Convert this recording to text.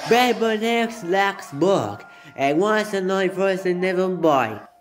Baby next likes book and wants to know if first and never boy.